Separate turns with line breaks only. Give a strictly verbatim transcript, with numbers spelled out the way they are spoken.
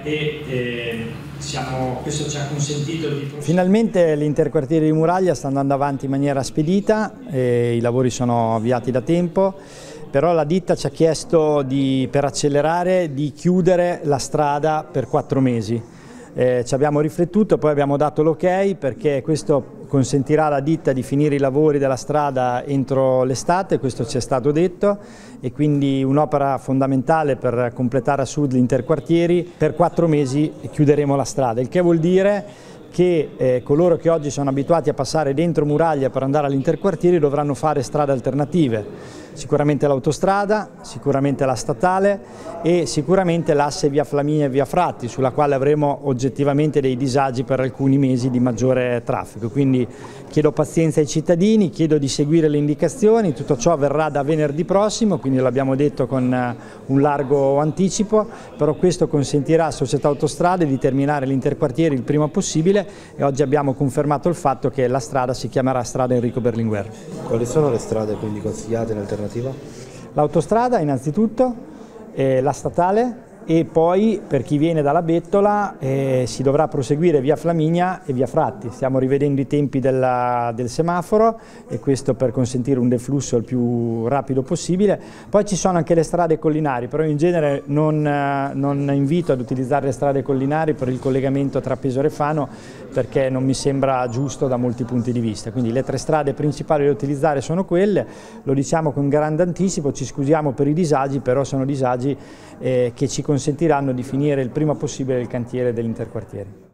e eh, siamo, questo ci ha consentito di...
Finalmente l'interquartiere di Muraglia sta andando avanti in maniera spedita, e i lavori sono avviati da tempo, però la ditta ci ha chiesto di, per accelerare, di chiudere la strada per quattro mesi. Eh, ci abbiamo riflettuto, poi abbiamo dato l'ok perché questo consentirà alla ditta di finire i lavori della strada entro l'estate, questo ci è stato detto, e quindi un'opera fondamentale per completare a sud gli interquartieri. Per quattro mesi chiuderemo la strada, il che vuol dire che eh, coloro che oggi sono abituati a passare dentro Muraglia per andare all'interquartieri dovranno fare strade alternative. Sicuramente l'autostrada, sicuramente la statale e sicuramente l'asse via Flaminia e via Fratti, sulla quale avremo oggettivamente dei disagi per alcuni mesi di maggiore traffico. Quindi chiedo pazienza ai cittadini, chiedo di seguire le indicazioni, tutto ciò avverrà da venerdì prossimo, quindi l'abbiamo detto con un largo anticipo, però questo consentirà a Società Autostrade di terminare l'interquartiere il prima possibile e oggi abbiamo confermato il fatto che la strada si chiamerà strada Enrico Berlinguer.
Quali sono le strade quindi consigliate in alternativa?
L'autostrada innanzitutto, eh, la statale e poi per chi viene dalla Bettola eh, si dovrà proseguire via Flaminia e via Fratti. Stiamo rivedendo i tempi della, del semaforo e questo per consentire un deflusso il più rapido possibile. Poi ci sono anche le strade collinari, però in genere non, non invito ad utilizzare le strade collinari per il collegamento tra Pesaro e Fano perché non mi sembra giusto da molti punti di vista. Quindi le tre strade principali da utilizzare sono quelle, lo diciamo con grande anticipo, ci scusiamo per i disagi, però sono disagi eh, che ci consentiranno di finire il prima possibile il cantiere dell'interquartiere.